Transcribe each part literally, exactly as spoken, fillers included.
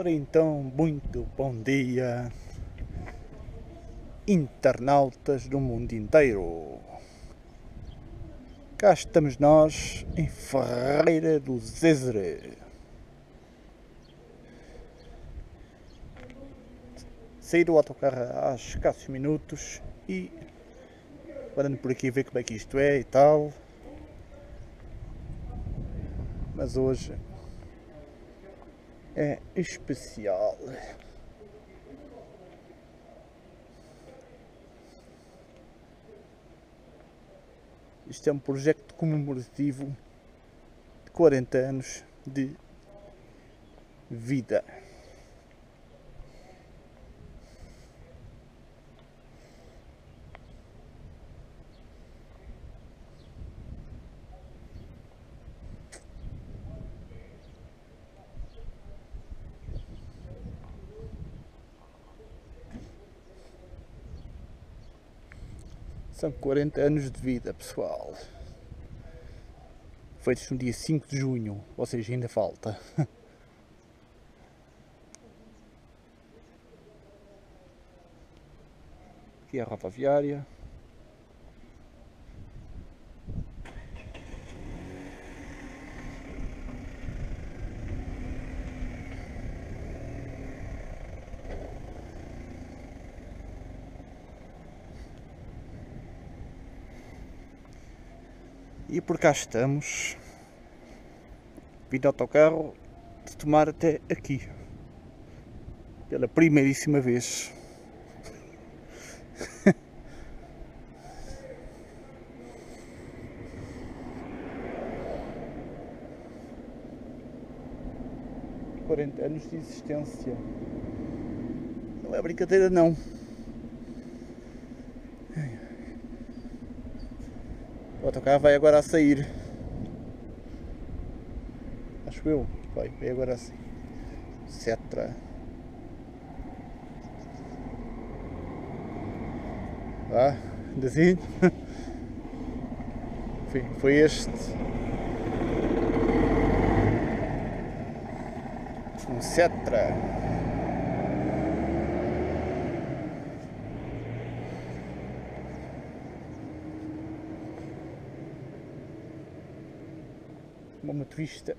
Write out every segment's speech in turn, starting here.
Ora então, muito bom dia, internautas do mundo inteiro. Cá estamos nós em Ferreira do Zézere. Saí do autocarro há escassos minutos e andando por aqui a ver como é que isto é e tal. Mas hoje é especial. Isto é um projeto comemorativo de quarenta anos de vida. São quarenta anos de vida, pessoal. Feitos no dia cinco de junho, ou seja, ainda falta. Aqui é a rodoviária. E por cá estamos, vindo de autocarro, de tomar até aqui, pela primeiríssima vez. quarenta anos de existência. Não é brincadeira, não. O autocarro vai agora a sair. Acho eu. Vai, vai agora assim. Cetra. Vá, ainda assim. Foi, foi este. Um Cetra. Uma motorista.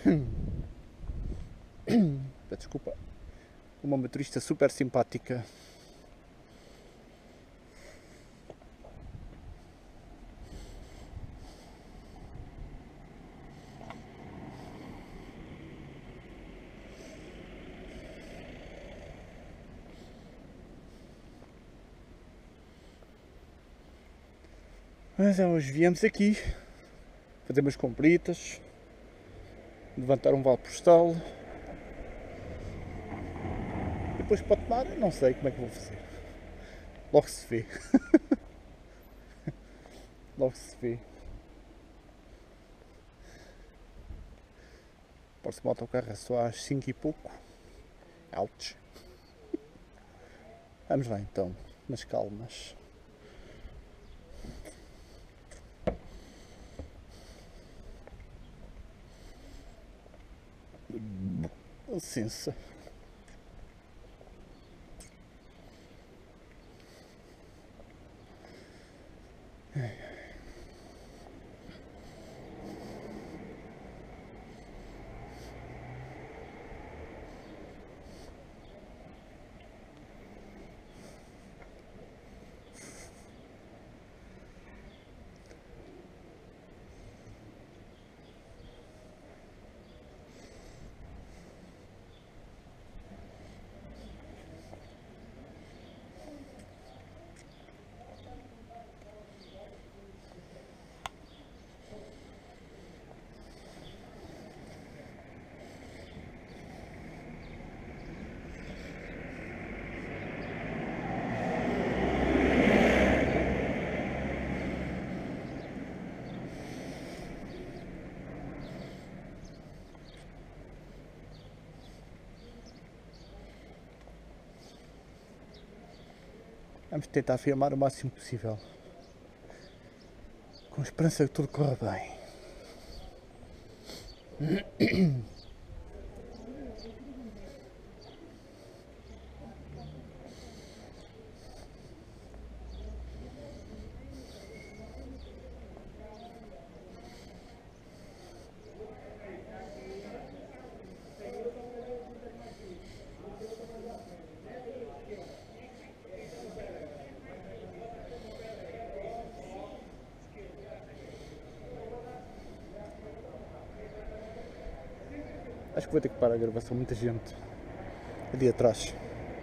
Desculpa. Uma motorista super simpática. Mas hoje viemos aqui fazer umas compritas, levantar um vale postal. Depois para tomar, não sei como é que vou fazer. Logo se vê. Logo se vê. Parece-me o autocarro é só às cinco e pouco. Ouch. Vamos lá então, nas calmas. Licença. Vamos tentar filmar o máximo possível, com esperança que tudo corra bem. Acho que vou ter que parar a gravação, muita gente ali atrás.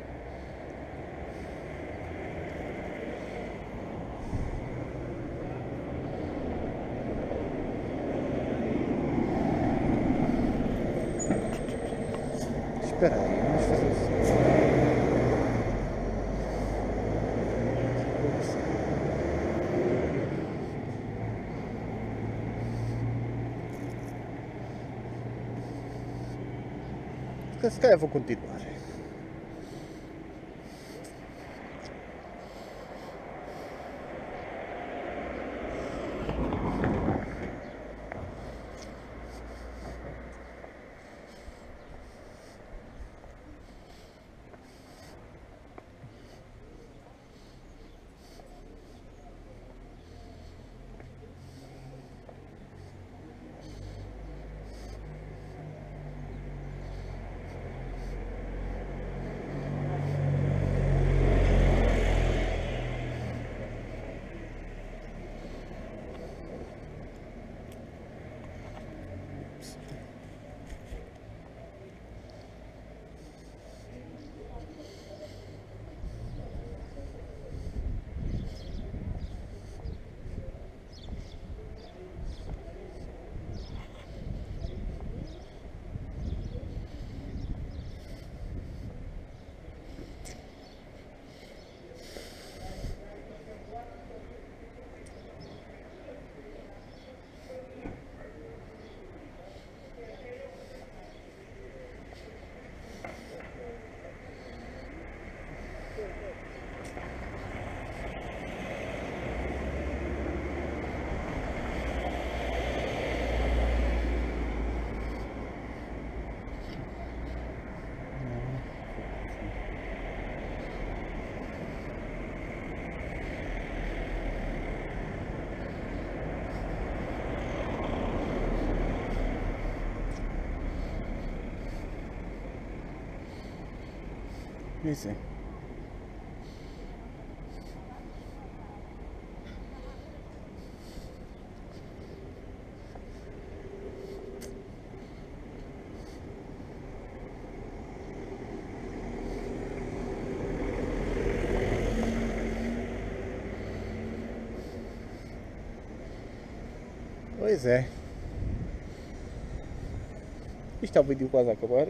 Espera aí, vamos fazer assim. Se calhar vou continuar. Pois é. Pois é. Isto é o vídeo quase a acabar.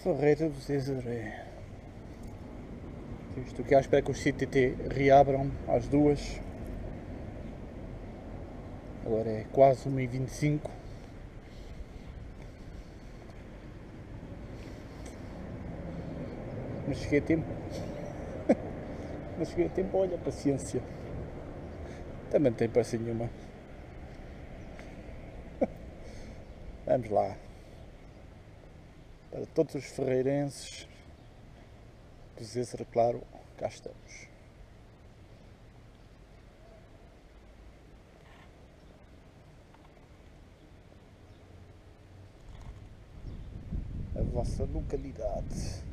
Ferreira do Cesaré. Estou aqui à espera que os C T T reabram às duas. Agora é quase uma e vinte e cinco. Mas cheguei a tempo. Mas cheguei a tempo, olha, paciência. Também não tem pressa nenhuma. Vamos lá. Para todos os ferreirenses do César, claro, cá estamos. A vossa localidade.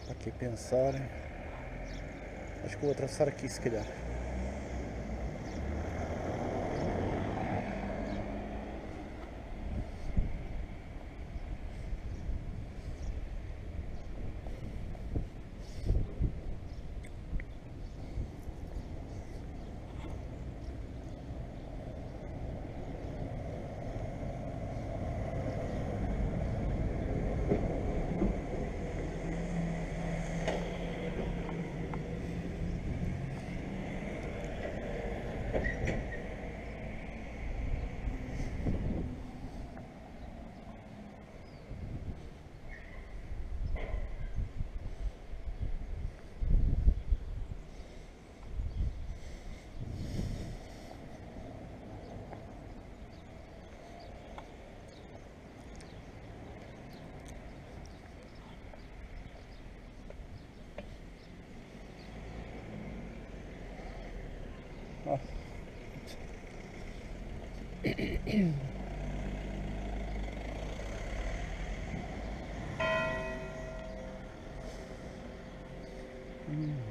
Aqui pensar. Acho que vou atravessar aqui se calhar. Ah. hum.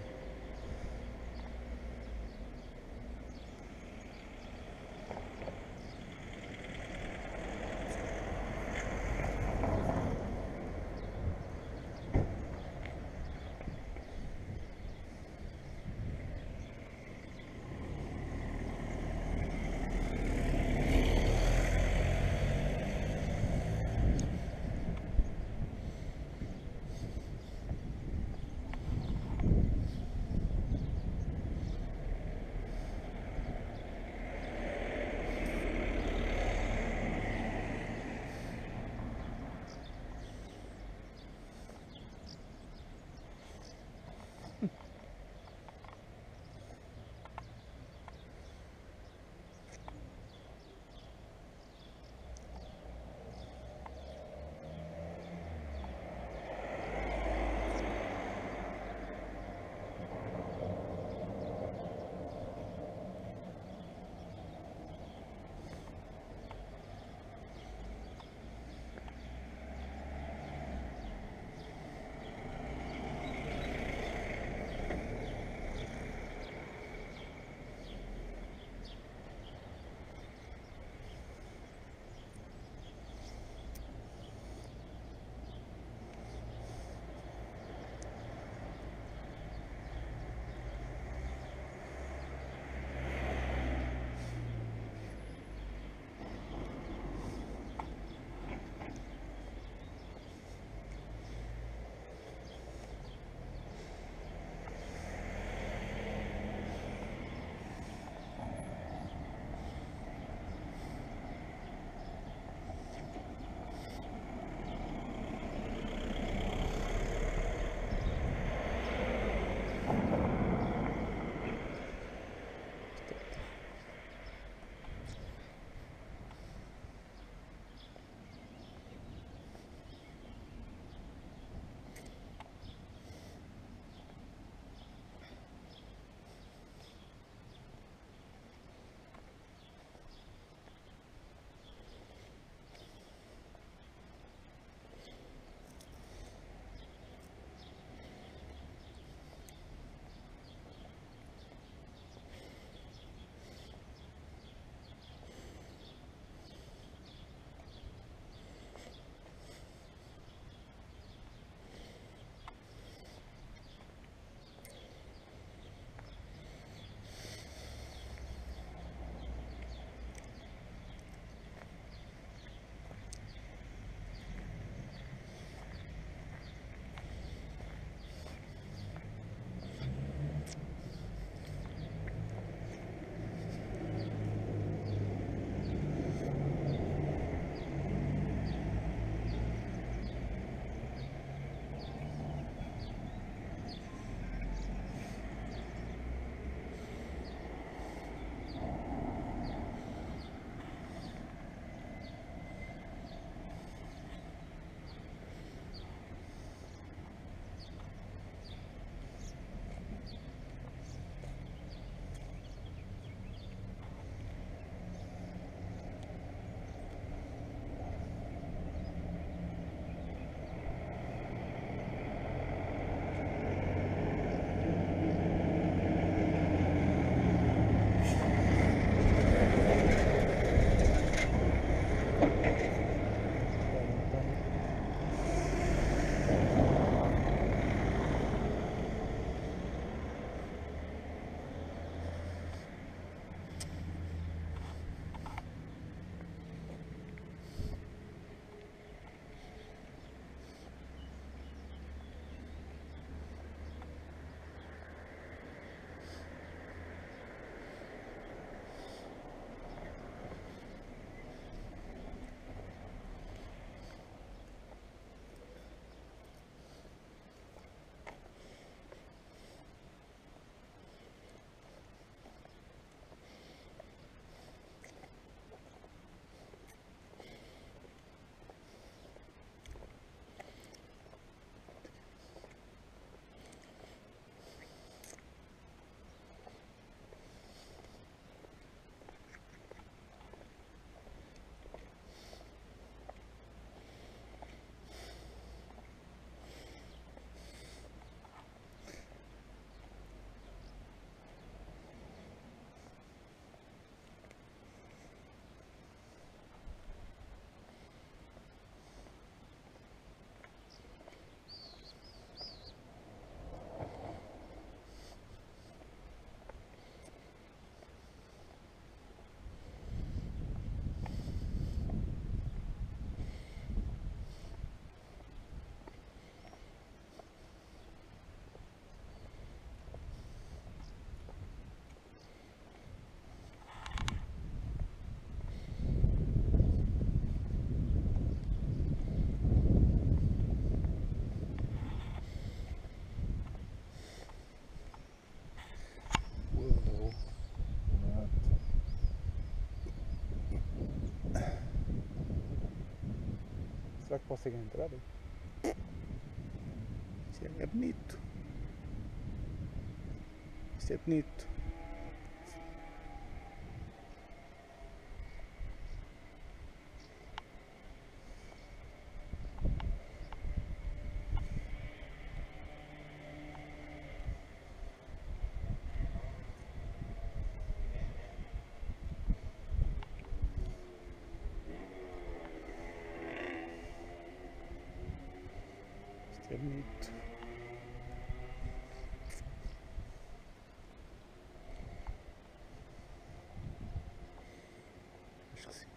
conseguem entrar aí. Isso é, é bonito. Isso é bonito. Isto é bonito. Acho que sim.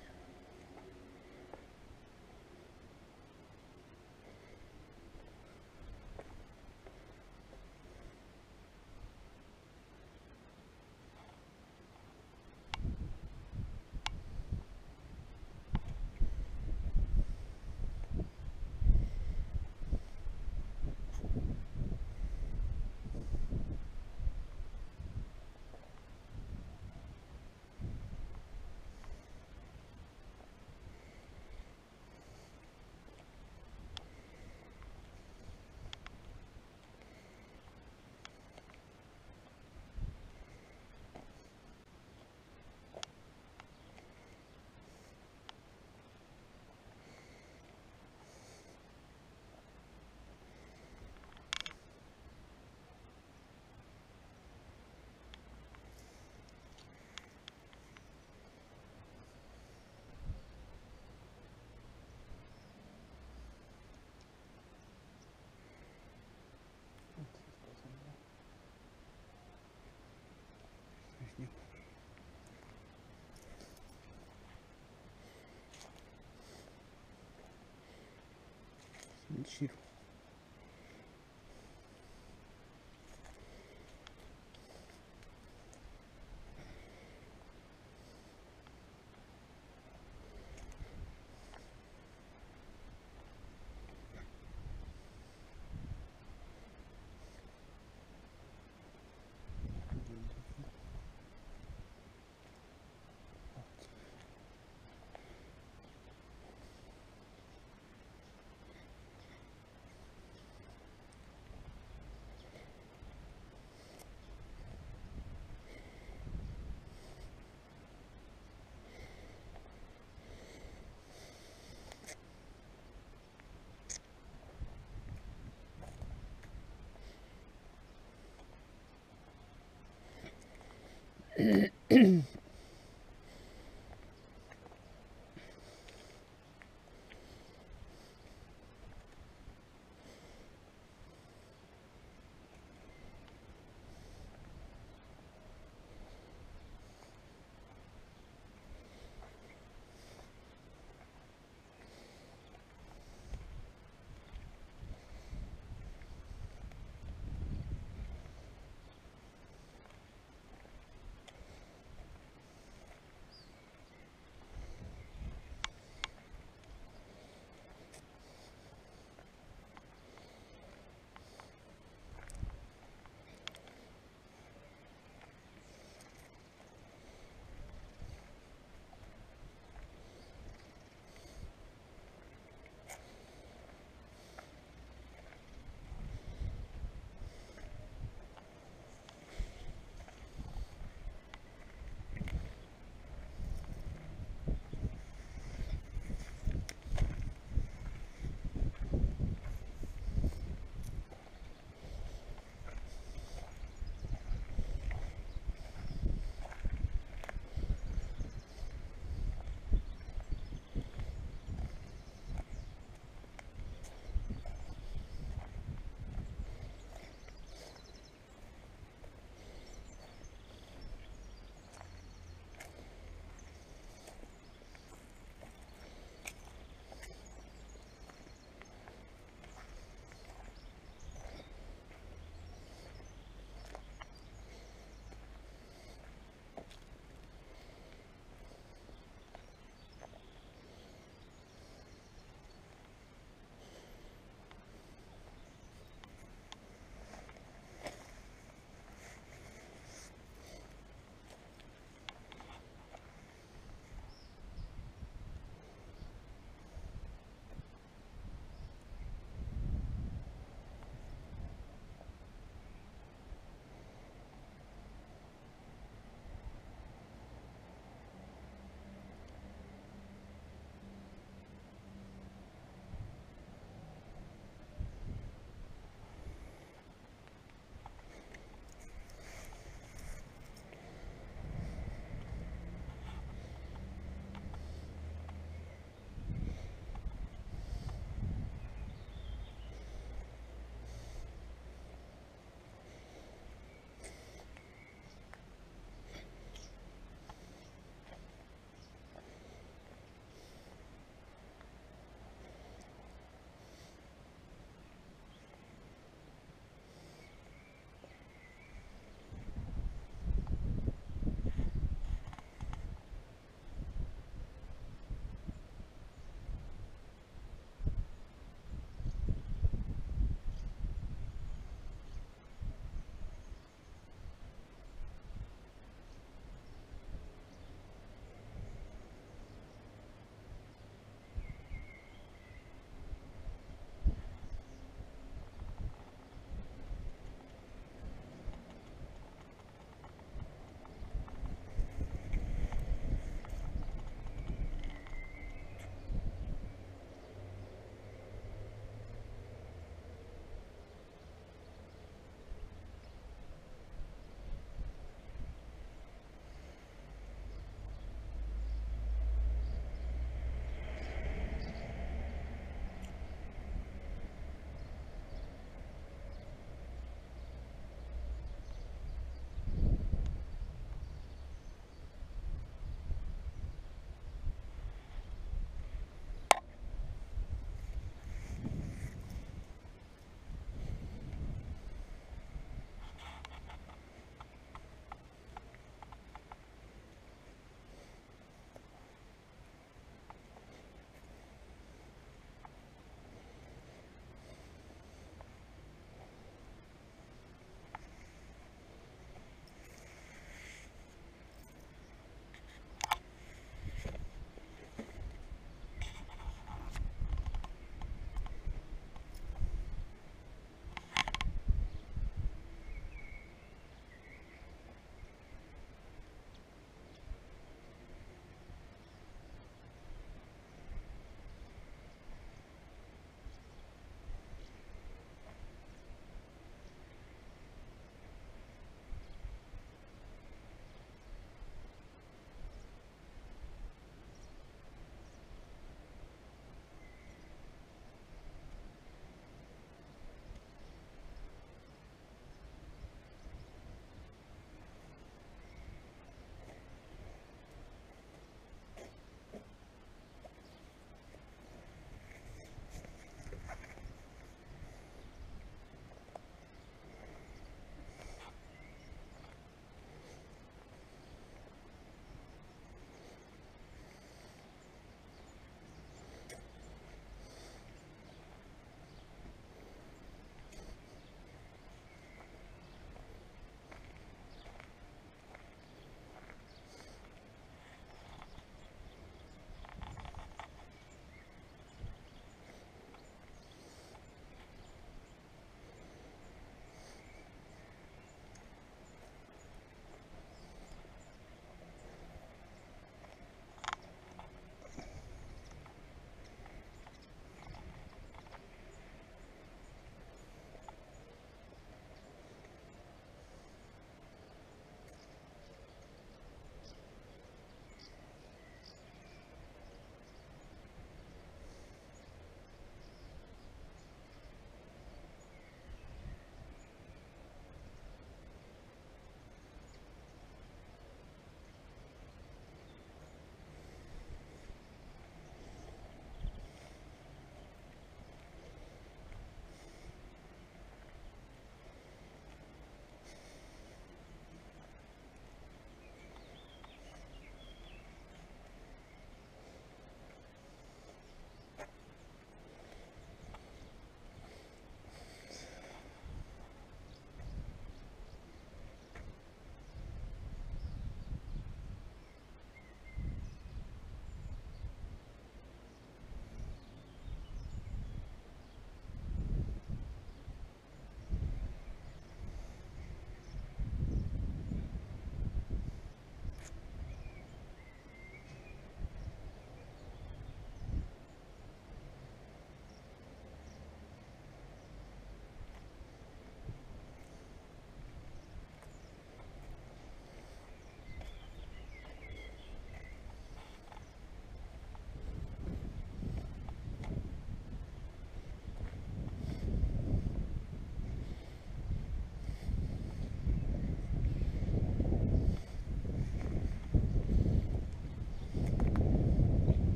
Muito giro.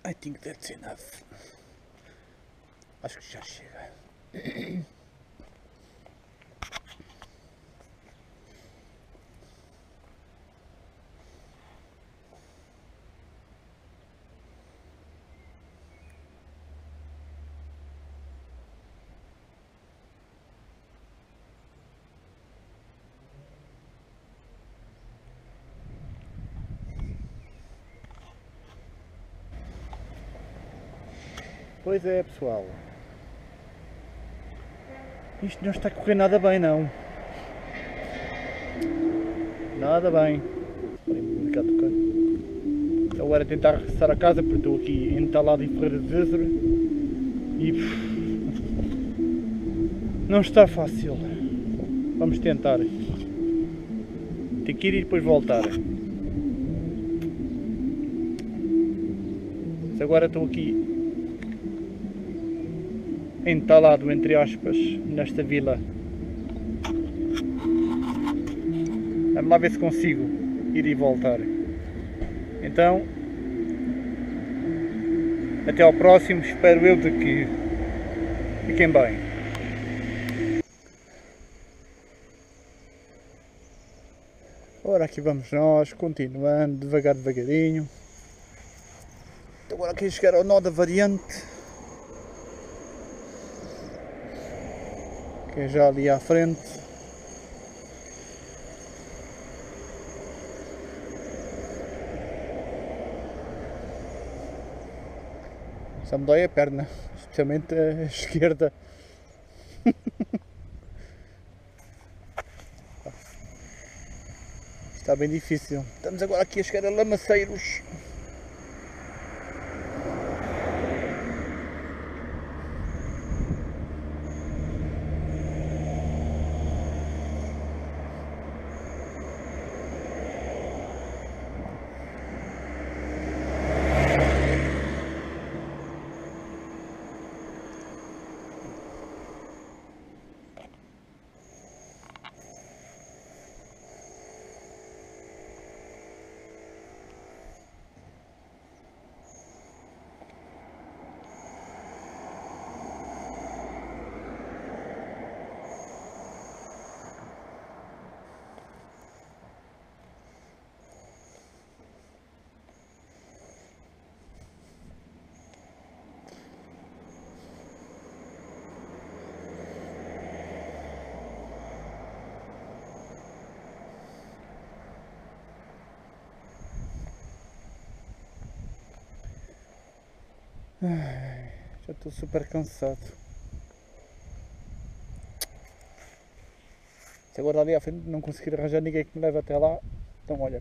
I think that's enough. Acho que já chega. Pois é, pessoal. Isto não está a correr nada bem, não. Nada bem. Ficar tocando. Agora tentar regressar a casa porque estou aqui entalado em Ferreira de Zezer e não está fácil. Vamos tentar. Tem que ir e depois voltar. Mas agora estou aqui entalado, entre aspas, nesta vila. Vamos lá ver se consigo ir e voltar. Então, até ao próximo, espero eu de que fiquem bem. Ora, aqui vamos nós, continuando, devagar, devagarinho. Agora aqui chegar ao nó da variante, que é já ali à frente. Só me dói a perna, especialmente a esquerda. Está bem difícil. Estamos agora aqui a chegar a Lamaceiros. Ai, já estou super cansado. Se agora ali à frente não conseguir arranjar ninguém que me leve até lá, então olha,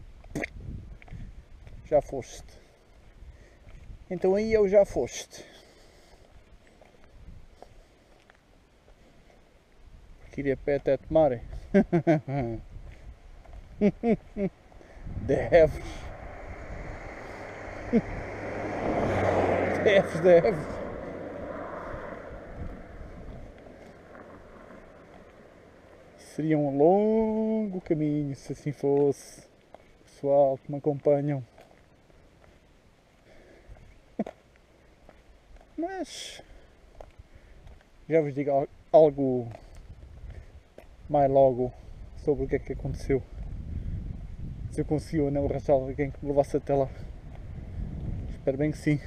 já foste. Então aí eu já foste. Porque ir a pé até tomar. Deves. Deves, deves. Seria um longo caminho se assim fosse. Pessoal que me acompanham. Mas já vos digo algo mais logo sobre o que é que aconteceu. Se eu consegui ou não arranjar alguém que me levasse até lá. Espero bem que sim.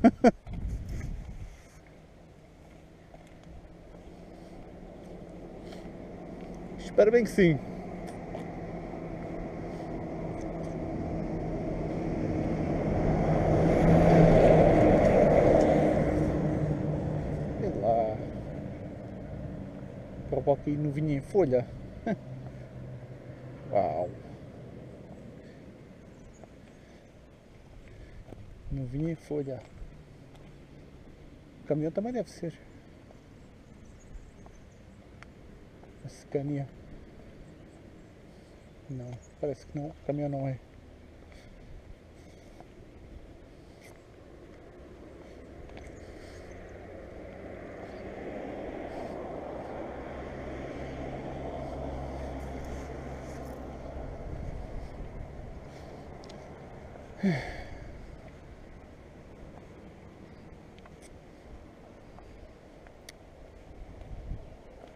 Espero bem que sim. Sei lá. Provo aqui no vinho em folha. Uau. No vinho em folha. O caminhão também deve ser. A Scania. Não, parece que não, o caminhão não é.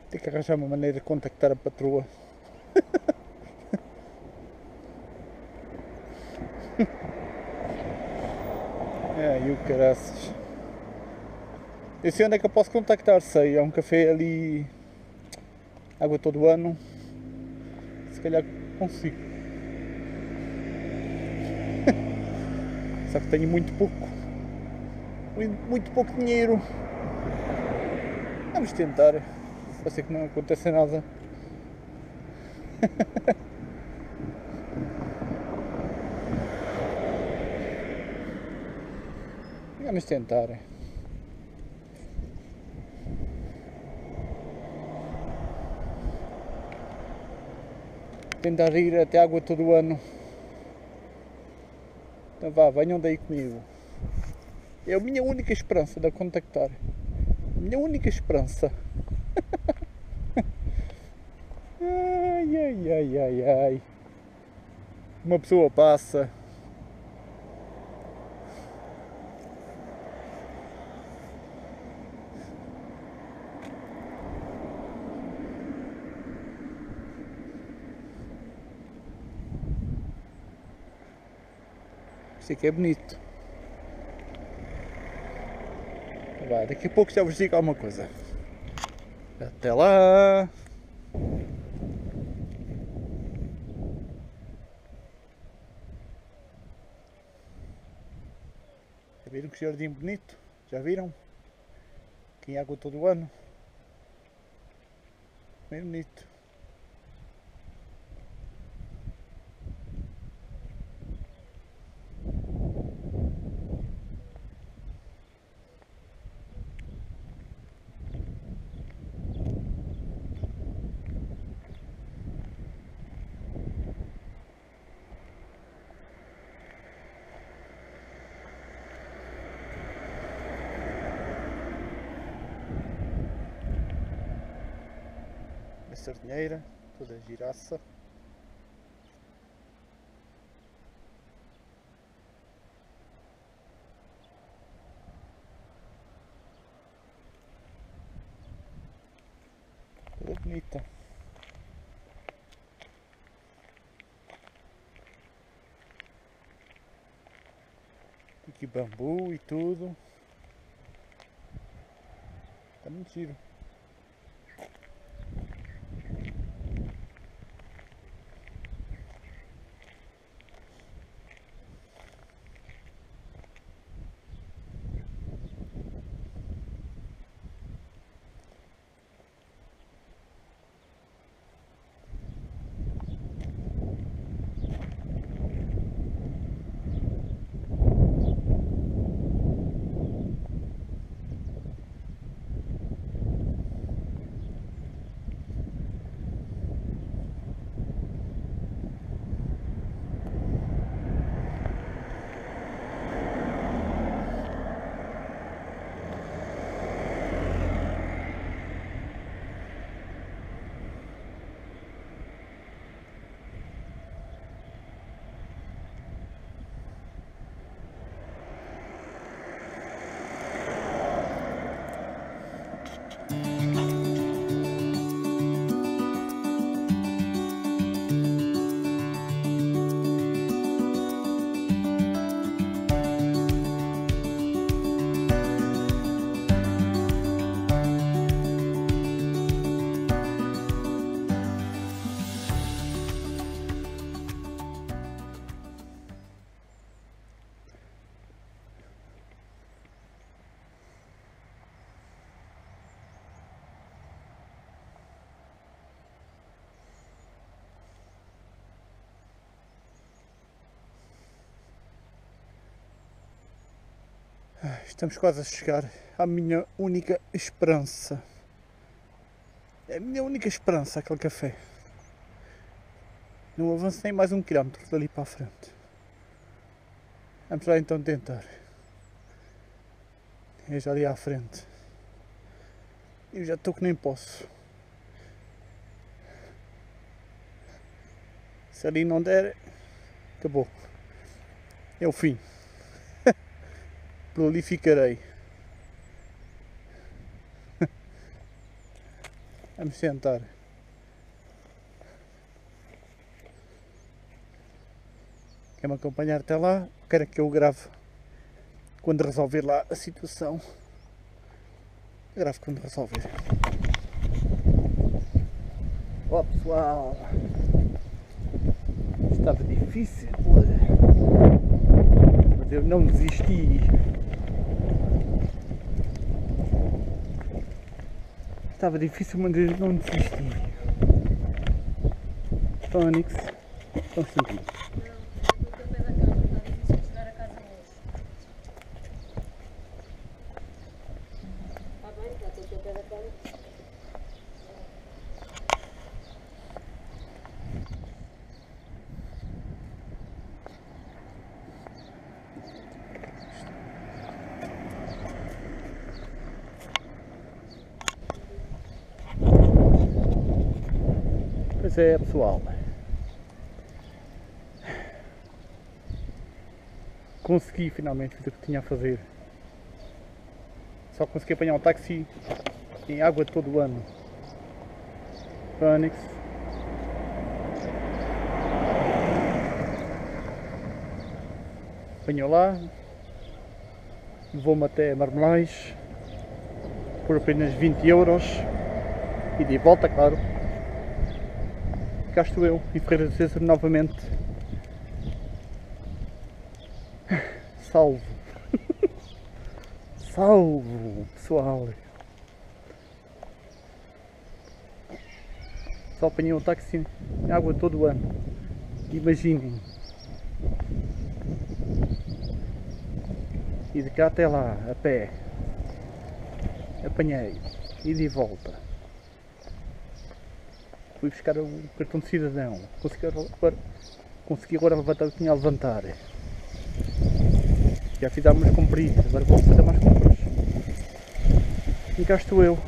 Tem que arranjar uma maneira de contactar a patroa. Ai, o caraças. Eu sei onde é que eu posso contactar, sei. Há um café ali, água todo ano. Se calhar consigo. Só que tenho muito pouco. Muito, muito pouco dinheiro. Vamos tentar. Pode ser que não aconteça nada. Vamos tentar. Tentar ir até água todo ano. Então vá, venham daí comigo. É a minha única esperança de a contactar. A minha única esperança. Ai, ai, ai, ai, ai. Uma pessoa passa. Isso aqui é bonito. Vai, daqui a pouco já vos digo alguma coisa. Até lá! Já viram que jardim bonito? Já viram? Aqui em água todo o ano. Bem bonito. A sardinheira, toda giraça. Toda bonita. Aqui bambu e tudo. Está muito giro. Estamos quase a chegar à minha única esperança. É a minha única esperança, aquele café. Não avanço nem mais um quilómetro dali para a frente. Vamos lá então tentar. É já ali à frente. Eu já estou que nem posso. Se ali não der, acabou. É o fim. Por ali ficarei. Vamos sentar. Quer-me acompanhar até lá? Quero que eu grave quando resolver lá a situação. Eu gravo quando resolver. Ó pessoal, estava difícil, mas eu não desisti. Estava difícil, mas eu não desisti. Fónix, só um instantinho. Pois é, pessoal, consegui finalmente fazer o que tinha a fazer. Só consegui apanhar um táxi em água todo o ano. Fónix. Apanhou lá, levou-me até Marmelais por apenas vinte euros e de volta, claro. Cá estou eu, em Ferreira de César, novamente. Salvo. Salvo, pessoal. Só apanhei um táxi em água todo o ano. Imaginem. E de cá até lá, a pé. Apanhei. E de volta. Fui buscar o cartão de cidadão. Consegui agora, consegui agora levantar o que tinha a levantar. Já fiz algumas compridas, agora vou fazer mais compras. E cá estou eu.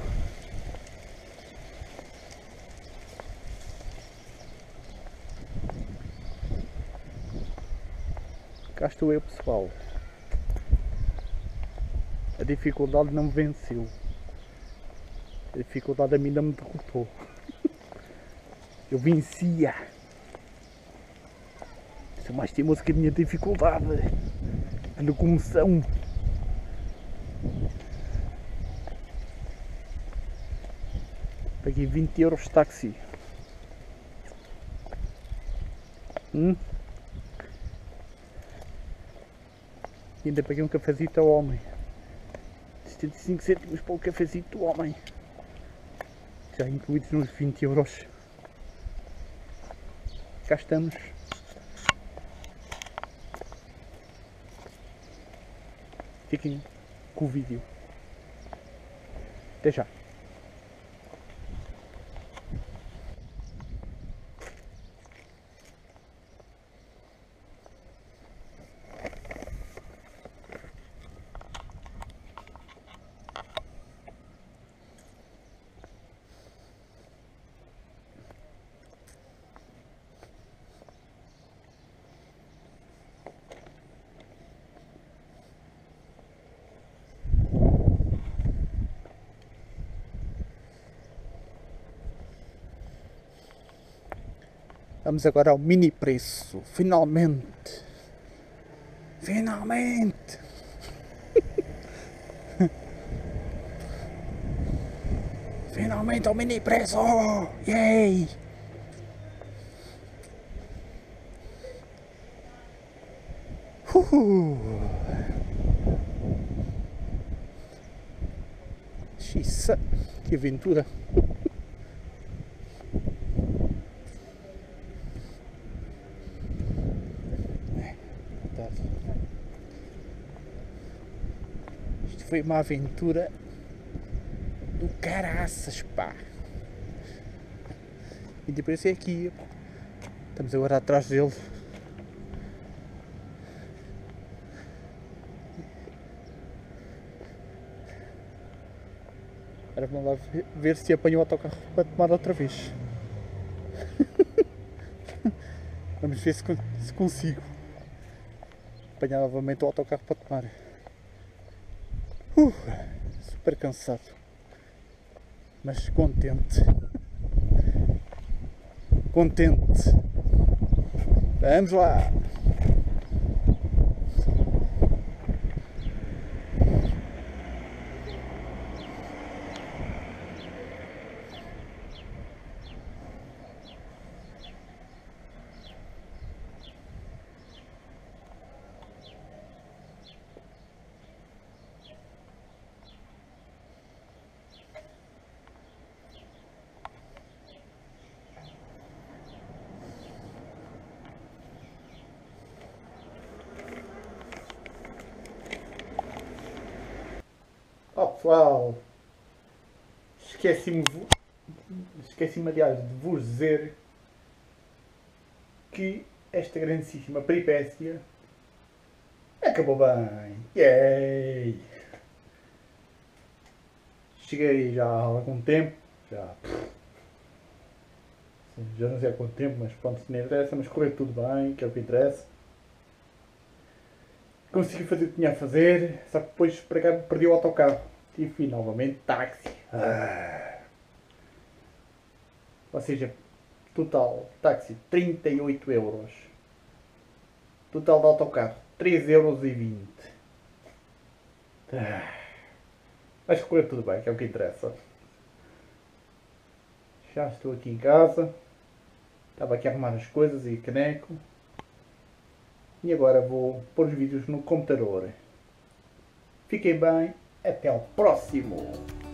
Cá estou eu, pessoal. A dificuldade não me venceu. A dificuldade a mim não me derrotou. Eu vencia. Sou mais teimoso que a minha dificuldade. A locomoção. Paguei vinte euros de táxi. Hum? E ainda paguei um cafezito ao homem. setenta e cinco cêntimos para o cafezito do homem. Já incluídos nos vinte euros. Cá estamos. Fiquem com o vídeo. Até já. Vamos agora ao mini preço. Finalmente. Finalmente. Finalmente ao mini preço. Yay. Uh. Xiça. Que aventura. Isto foi uma aventura do caraças, pá. E depois é aqui. Estamos agora atrás dele. Agora vamos lá ver se apanho o autocarro para tomar outra vez. Vamos ver se, se consigo apanhar novamente o autocarro para tomar. Uh, super cansado, mas contente. contente. Vamos lá! Oh pessoal, esqueci-me esqueci-me aliás de vos dizer que esta grandíssima peripécia acabou bem. Yay! Cheguei já há algum tempo, já, já não sei há quanto tempo, mas pronto, se não interessa, mas correu tudo bem, que é o que interessa. Consegui fazer o que tinha a fazer, só que depois para cá perdi o autocarro. Tive novamente táxi. Ah. Ou seja, total táxi trinta e oito euros. Total de autocarro três euros e vinte. Ah. Mas correu tudo bem, que é o que interessa. Já estou aqui em casa. Estava aqui a arrumar as coisas e caneco. E agora vou pôr os vídeos no computador. Fiquem bem, até ao próximo!